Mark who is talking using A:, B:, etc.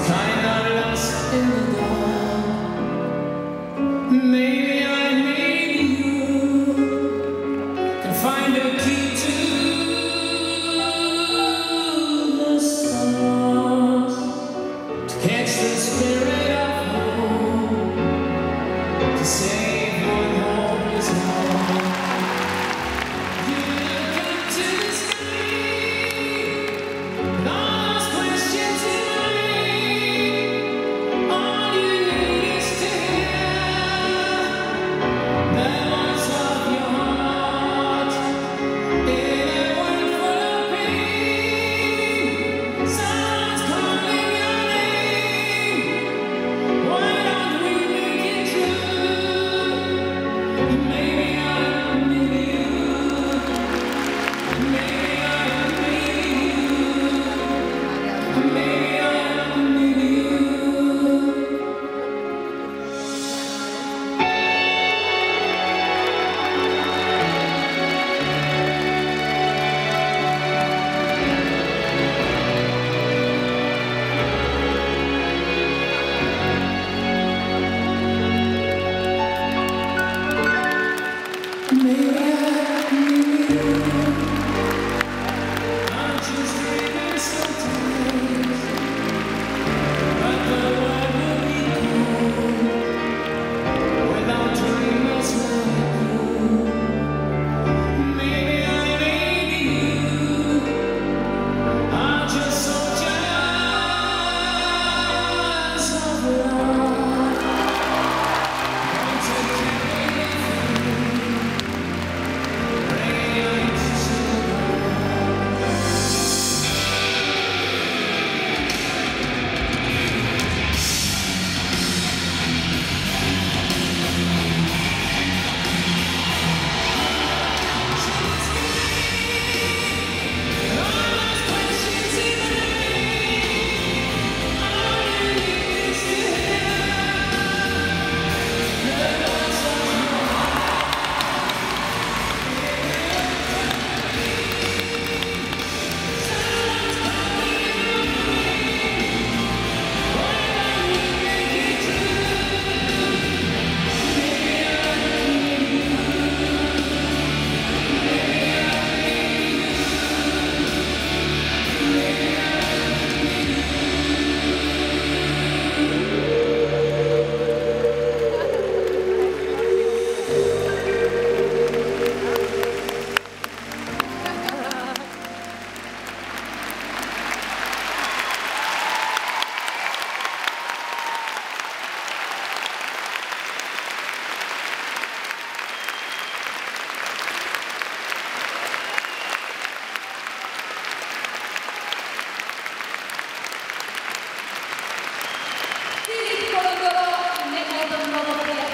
A: kinda lost in the dark. Maybe you can find a key to the stars, to catch the spirit of hope, to save what hope is lost. You look up to the sky with all those questions in mind. All you need is to hear the voice of your heart. In a world full of pain, someone's calling your name. Why don't we make it true? Maybe I'll meet you. Maybe I'll meet you. Maybe I'll meet you. Maybe I'll meet you. I'm just dreaming sometimes, but the world will be cold without dreamers like you. Maybe you are just soldiers of love, going to carry radiance to the
B: Philip Kolodoro, Negotong Robo